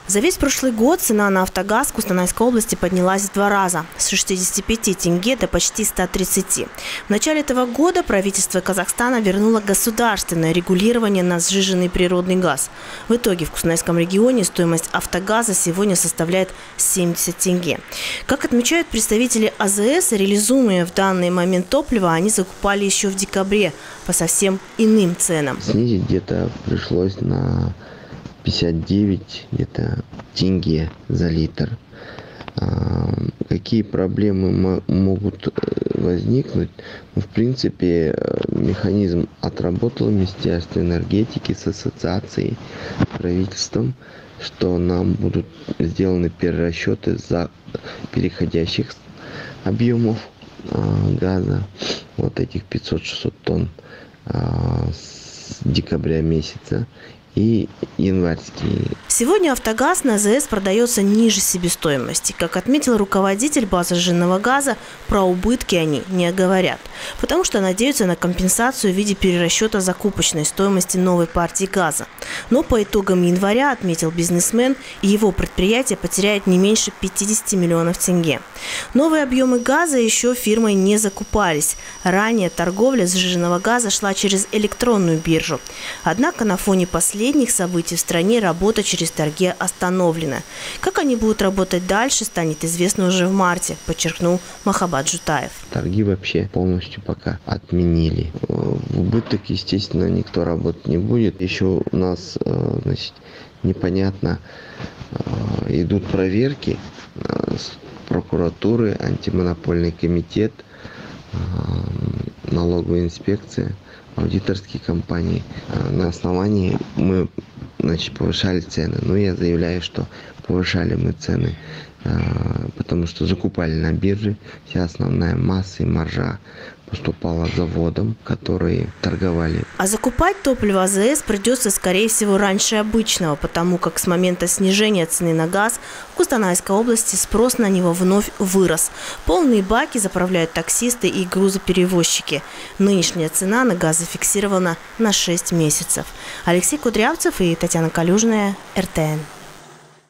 За весь прошлый год цена на автогаз в Кустанайской области поднялась в 2 раза – с 65 тенге до почти 130. В начале этого года правительство Казахстана вернуло государственное регулирование на сжиженный природный газ. В итоге в Кустанайском регионе стоимость автогаза сегодня составляет 70 тенге. Как отмечают представители АЗС, реализуемое в данный момент топливо они закупали еще в декабре по совсем иным ценам. Снизить где-то пришлось на 59 где-то тенге за литр. Какие проблемы могут возникнуть? В принципе, механизм отработал Министерство энергетики с ассоциацией, с правительством, что нам будут сделаны перерасчеты за переходящих объемов газа, вот этих 500-600 тонн с декабря месяца и январские. Сегодня автогаз на АЗС продается ниже себестоимости. Как отметил руководитель базы сжиженного газа, про убытки они не говорят, потому что надеются на компенсацию в виде перерасчета закупочной стоимости новой партии газа. Но по итогам января, отметил бизнесмен, его предприятие потеряет не меньше 50 миллионов тенге. Новые объемы газа еще фирмой не закупались. Ранее торговля сжиженного газа шла через электронную биржу. Однако на фоне последних событий в стране работа через торги остановлена. Как они будут работать дальше, станет известно уже в марте, подчеркнул Махабат Жутаев. Торги вообще полностью пока отменили. В убыток, естественно, никто работать не будет. Еще у нас, непонятно, идут проверки с прокуратуры, антимонопольный комитет, налоговая инспекция, аудиторские компании. На основании мы повышали цены. Но я заявляю, что повышали мы цены, потому что закупали на бирже. Вся основная масса и маржа поступала заводам, которые торговали. А закупать топливо АЗС придется, скорее всего, раньше обычного, потому как с момента снижения цены на газ в Кустанайской области спрос на него вновь вырос. Полные баки заправляют таксисты и грузоперевозчики. Нынешняя цена на газ зафиксирована на 6 месяцев. Алексей Кудрявцев и Татьяна Калюжная, РТН.